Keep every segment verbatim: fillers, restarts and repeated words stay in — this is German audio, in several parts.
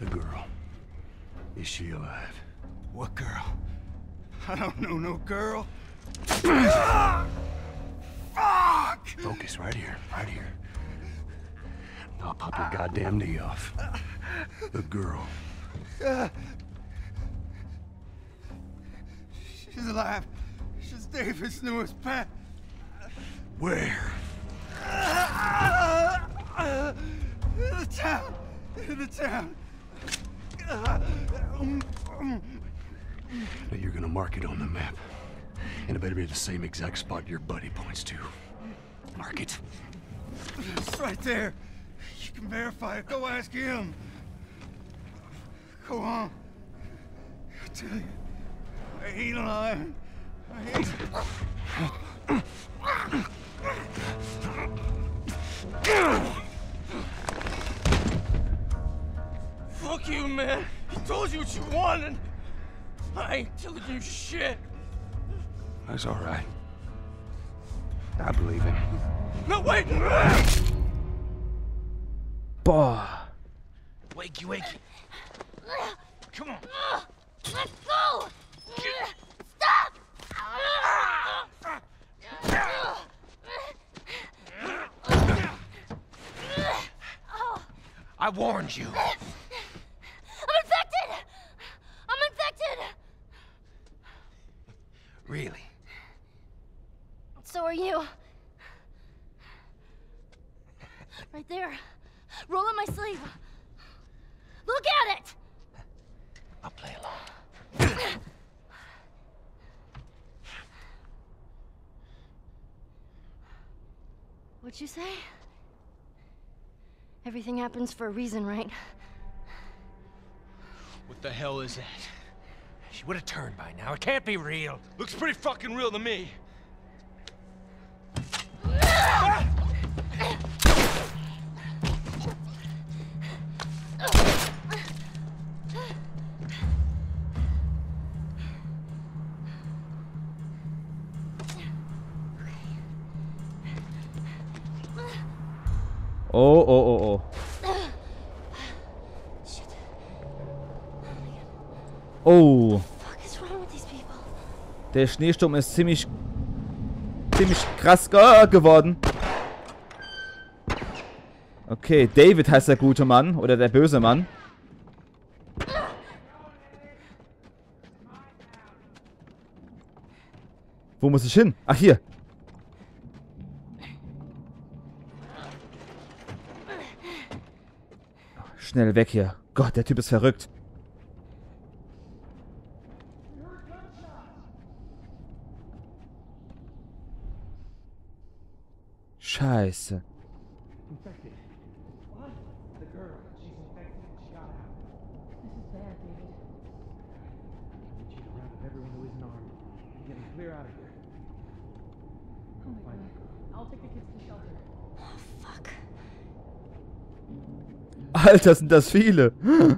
The girl. Is she alive? What girl? I don't know no girl. Fuck! Focus right here, right here. I'll pop your goddamn knee off. The girl. She's alive. She's David's newest pet. Where? In the town. In the town. Now you're gonna mark it on the map. And it better be the same exact spot your buddy points to. Mark it. It's right there. You can verify it. Go ask him. Go on. I tell you, I ain't lying. I ain't. Fuck you, man. He told you what you wanted. I ain't telling you shit. That's all right. I believe him. No, wait! Boah. Wakey, wakey. Come on. Let's go! Stop! I warned you. I'm infected! I'm infected! Really? So are you. Right there. Roll up my sleeve. Look at it! I'll play along. What'd you say? Everything happens for a reason, right? What the hell is that? She would have turned by now. It can't be real. Looks pretty fucking real to me. Oh, oh, oh, oh. Oh. What is wrong with these people? Der Schneesturm ist ziemlich, ziemlich krass ge geworden. Okay, David heißt der gute Mann oder der böse Mann. Wo muss ich hin? Ach, hier. Schnell weg hier. Gott, der Typ ist verrückt. Scheiße. Alter, sind das viele.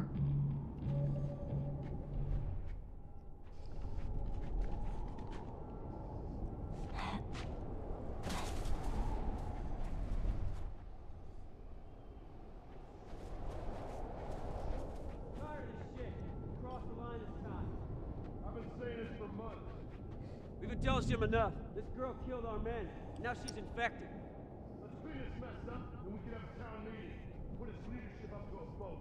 We've been telling him enough. This girl killed our men. Now she's infected. Let's clean this mess up, and we can have a town meeting. Put its leadership up to a vote.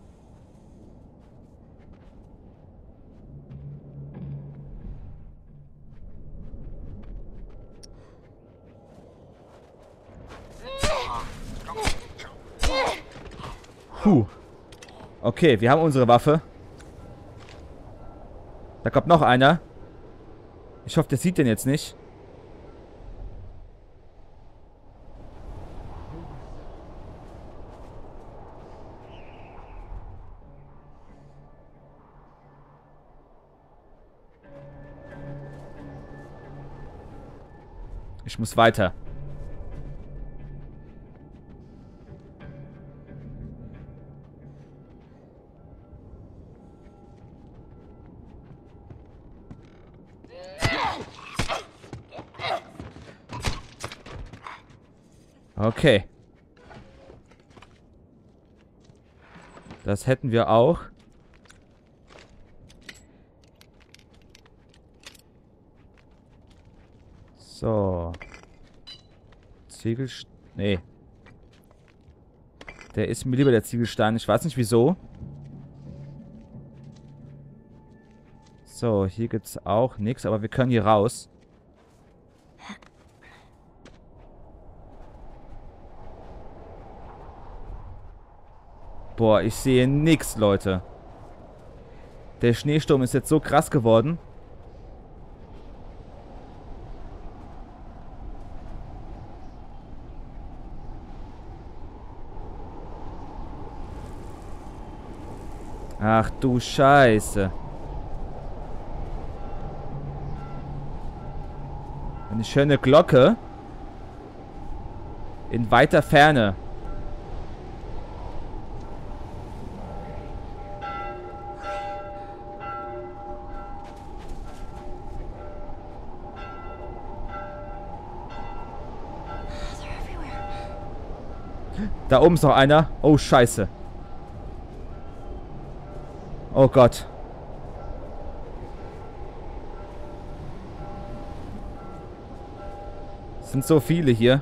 Puh. Okay, wir haben unsere Waffe. Da kommt noch einer. Ich hoffe, der sieht den jetzt nicht. Ich muss weiter. Okay. Das hätten wir auch. So. Ziegelstein. Nee. Der ist mir lieber, der Ziegelstein. Ich weiß nicht wieso. So, hier gibt's auch nichts, aber wir können hier raus. Boah, ich sehe nichts, Leute. Der Schneesturm ist jetzt so krass geworden. Ach du Scheiße. Eine schöne Glocke. In weiter Ferne. Da oben ist noch einer. Oh, Scheiße. Oh Gott. Es sind so viele hier.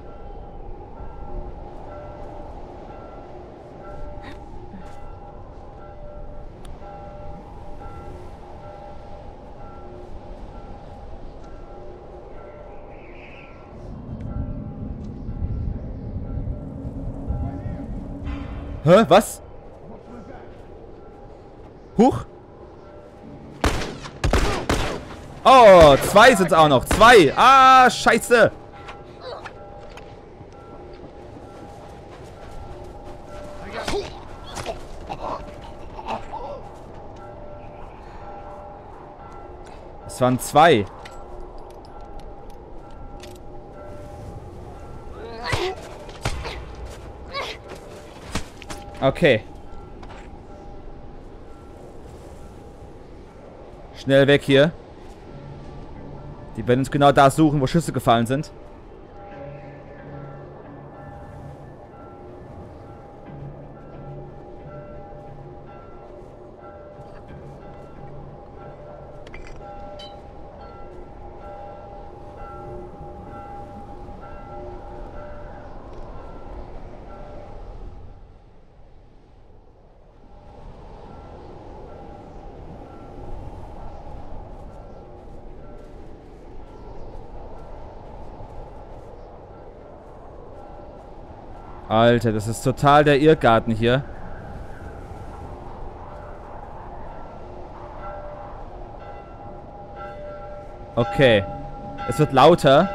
Hä? Was? Huch. Oh, zwei sind es auch noch. Zwei. Ah, scheiße. Es waren zwei. Okay. Schnell weg hier. Die werden uns genau da suchen, wo Schüsse gefallen sind. Alter, das ist total der Irrgarten hier. Okay. Es wird lauter.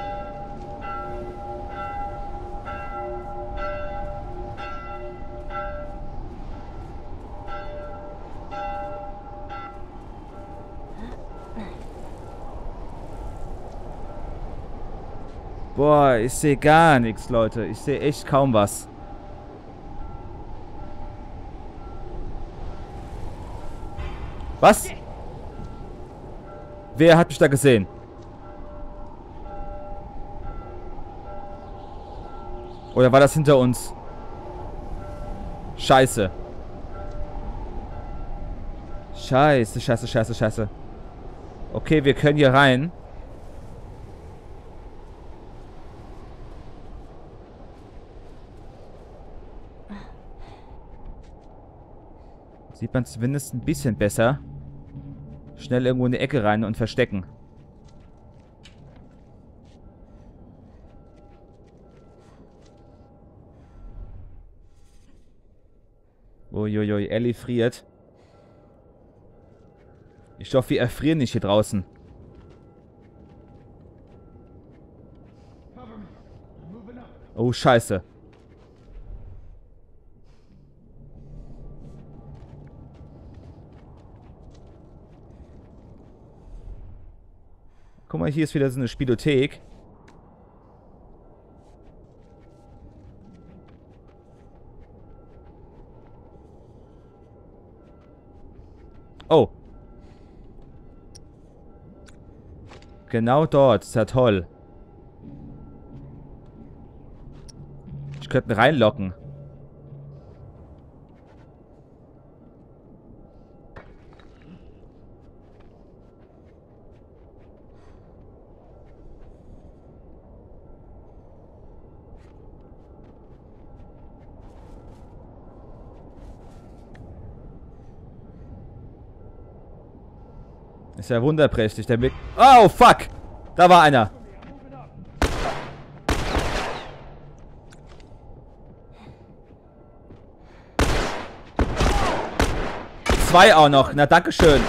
Boah, ich sehe gar nichts, Leute. Ich sehe echt kaum was. Was? Wer hat mich da gesehen? Oder war das hinter uns? Scheiße. Scheiße, scheiße, scheiße, scheiße. Okay, wir können hier rein. Sieht man zumindest ein bisschen besser. Schnell irgendwo in die Ecke rein und verstecken. Uiuiui, Ellie friert. Ich hoffe, wir erfrieren nicht hier draußen. Oh, scheiße. Guck mal, hier ist wieder so eine Spielothek. Oh. Genau dort. Ist ja toll. Ich könnte ihn reinlocken. Ist ja wunderprächtig, der Weg. Oh, fuck! Da war einer. Zwei auch noch. Na, dankeschön.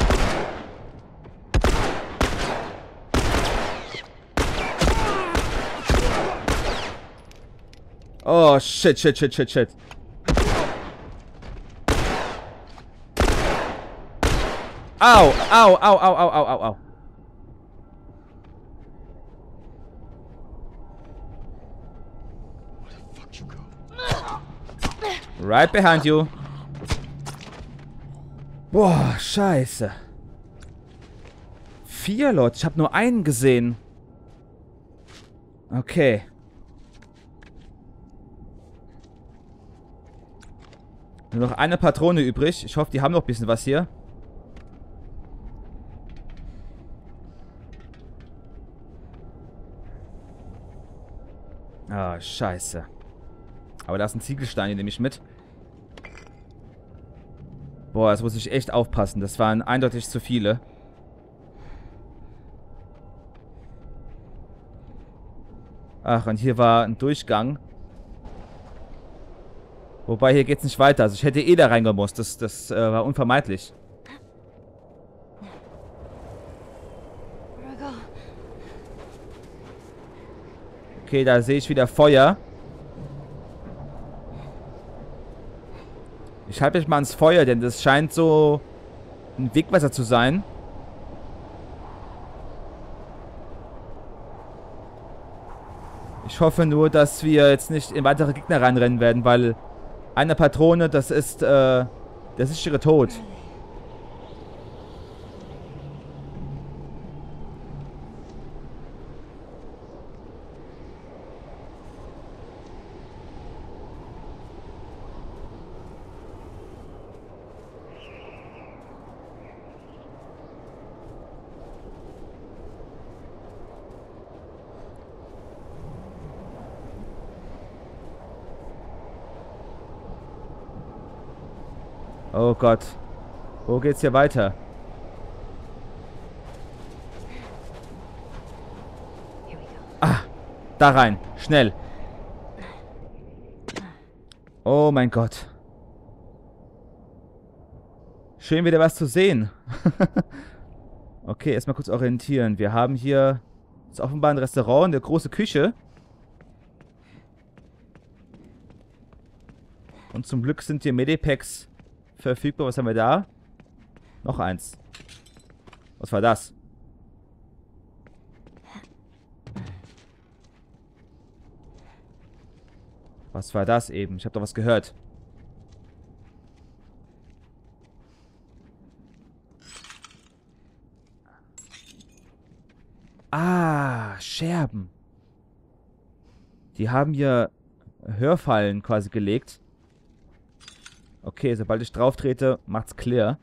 Oh, shit, shit, shit, shit, shit. Au, au, au, au, au, au, au, au. Right behind you. Boah, scheiße. Vier Leute. Ich habe nur einen gesehen. Okay. Nur noch eine Patrone übrig. Ich hoffe, die haben noch ein bisschen was hier. Ah, scheiße. Aber da ist ein Ziegelstein, den nehme ich mit. Boah, jetzt muss ich echt aufpassen. Das waren eindeutig zu viele. Ach, und hier war ein Durchgang. Wobei, hier geht's nicht weiter. Also ich hätte eh da reingemusst. Das, das äh, war unvermeidlich. Okay, da sehe ich wieder Feuer. Ich halte mich mal ans Feuer, denn das scheint so ein Wegweiser zu sein. Ich hoffe nur, dass wir jetzt nicht in weitere Gegner reinrennen werden, weil eine Patrone, das ist äh, der sichere Tod. Oh Gott. Wo geht's hier weiter? Ah, da rein. Schnell. Oh mein Gott. Schön wieder was zu sehen. Okay, erstmal kurz orientieren. Wir haben hier das ist offenbar ein Restaurant, eine große Küche. Und zum Glück sind hier Medipacks verfügbar. Was haben wir da? Noch eins. Was war das? Was war das eben? Ich habe doch was gehört. Ah, Scherben. Die haben hier Hörfallen quasi gelegt. Okay, sobald ich drauf trete, macht's clear.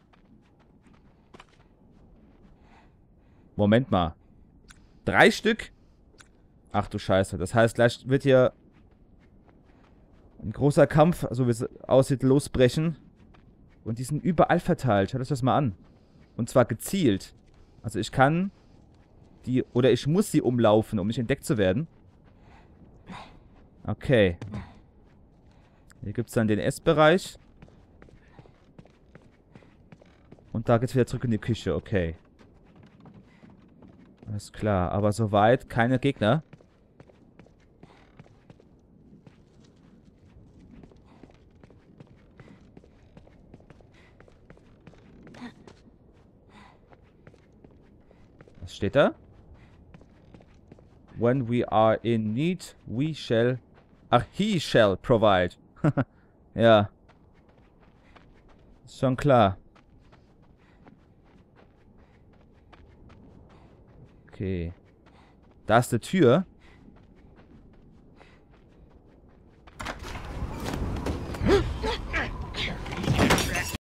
Moment mal. Drei Stück? Ach du Scheiße. Das heißt, gleich wird hier ein großer Kampf, so wie es aussieht, losbrechen. Und die sind überall verteilt. Schaut euch das mal an. Und zwar gezielt. Also ich kann die, oder ich muss sie umlaufen, um nicht entdeckt zu werden. Okay. Hier gibt es dann den Essbereich. Und da geht's wieder zurück in die Küche. Okay. Alles klar. Aber soweit keine Gegner. Was steht da? When we are in need, we shall... Ach, he shall provide. Ja. Ist schon klar. Okay. Da ist eine Tür.